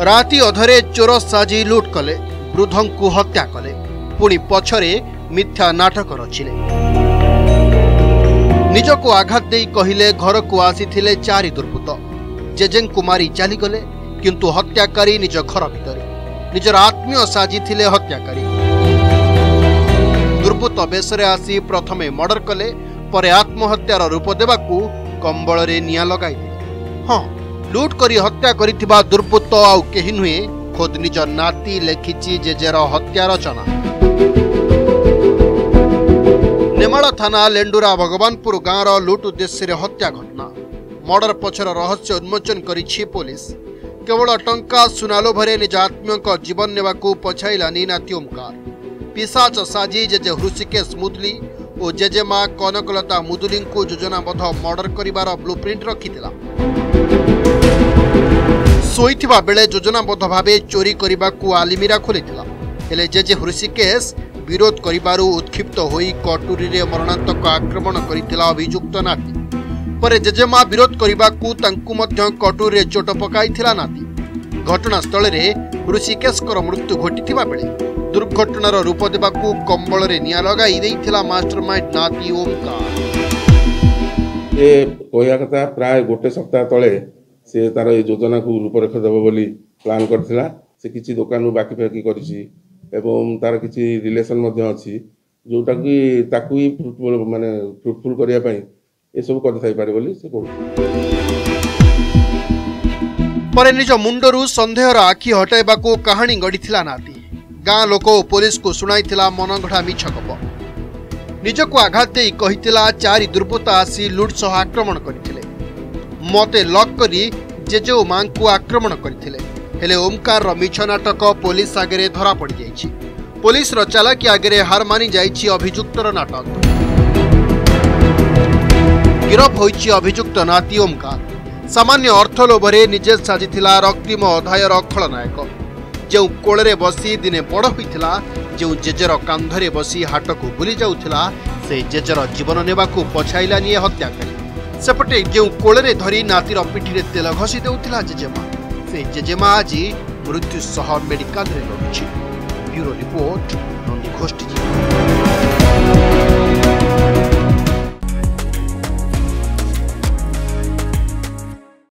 राति अधरे चोर साजी लुट कले, वृद्धंकु हत्या कले, पुणी पछरे मिथ्या नाटक रचिले। निजको आघात देई कहिले घर को आसीथिले चारि दुर्बृत्त, जेजें कुमारी चली गले, किंतु हत्याकारी निज घर भितरे निजर आत्मीय साजिथिले हत्याकारी। दुर्बृत्त बेसरे आसी प्रथमे मर्डर कले, परे आत्महत्यार रूप देवाकू कंबल रे निया लगाई दिले। हाँ, लुट करी हत्या करिथिबा दुर्बृत्त आउ केही नुहे, खुद निज नाती लेखिची जेजेर हत्या रचना। नेमाल थाना लेंडुरा भगवानपुर गाँव लुट उद्देश्य हत्या घटना। मर्डर पछर रहस्य उन्मोचन करिछि पुलिस। केवल टंका सुना लोभरे निज आत्मीय जीवन नेवाकू पछाइलानी नाती ओमकार। पिशाच साजी जेजे हृषिकेश मुदुली और जेजेमा कनकलता मुदुली को योजनाबद्ध मर्डर करिवार ब्लूप्रिंट रखिथिला। सोईथिबा बेले योजनाबद्ध भावे चोरी करिबाकू आलिमिरा खोलिथिला। हेले जेजे हृषिकेश विरोध करिबारु उत्क्षिप्त होई कटुरी रे मरणांतक आक्रमण करिथिला अभियुक्त नाती। परे जेजेमा विरोध करिबाकू तांकू मध्य कटुरी रे चोट पकाइथिला नाती। घटनास्थल रे हृषिकेशकर मृत्यु घटिथिबा बेले दुर्घटनार रूप देबाकू कंबल रे निया लगाई देइथिला मास्टरमाइंड नाती ओमकार। ए कोया कथा प्राय गोटे सप्ताह तळे से तार योजना को रूपरेख देव बोली प्लान करथिला। से किछि दुकान बाकी फाकी करिछि एवं तार किछि रिलेशन मध्ये अछि जोटा कि ताकू ही फ्रूटफुल माने फ्रूटफुल करिया पई ए सब कर थाई पारे बोली से कहू। परे निज मुंडरू संदेहर आखि हटाइबाकू कहानी गढ़िथिला नाती। गाँ लोक पुलिस को सुनाइथिला मनगढ़ा मिछ गप। निजको आघात देई कहिथिला चारि दुर्बृत्त आसी लुट सह आक्रमण करथिले। मते लक करी जेजे मां को आक्रमण करथिले। हेले ओमकार रो मिछ नाटक पुलिस आगे धरा पड़ जाइछि। पुलिस रो चालाकी आगे हार मानि जाइछि अभियुक्तर नाटक। गिरफ होइछि अभियुक्त नाती ओमकार। सामान्य अर्थ लोभरे निजे साजिथिला रक्तिम अध्यायर खलनायक। जो कोଳରେ बसी दिने बड़ होइथिला, जो जेजर कांधरे बसी हाट को बुली जाउथिला, से जेजर जीवन नेबाकू पछाइला निये हत्याकारी। सेपटे जो कोଳରେ धरी नातीर पिठीरे तेल घसी देउथिला जेजेमा, से जेजेमा आज मृत्यु सह मेडिकल रे रहुछि। ब्यूरो रिपोर्ट नंदी घोष्टी।